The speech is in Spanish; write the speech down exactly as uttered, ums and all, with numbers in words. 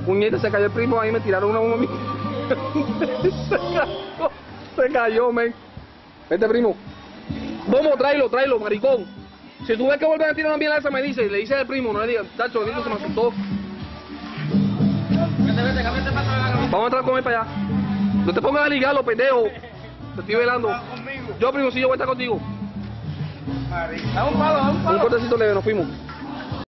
Puñete, se cayó el primo ahí, me tiraron una bomba a mí. Se cayó, se cayó, men. Vente, primo. Vamos, tráelo, tráelo, maricón. Si tú ves que vuelven a tirar una mierda esa, me dice, le dice al primo, no le digas, tacho, bendito, se me asustó. Vete, vete, vete, vete. Vamos a entrar con él para allá. No te pongas a ligarlo, pendejo. Te estoy velando. Yo, primo, sí, yo voy a estar contigo. A un palo, a un palo. Un cortecito leve, nos fuimos.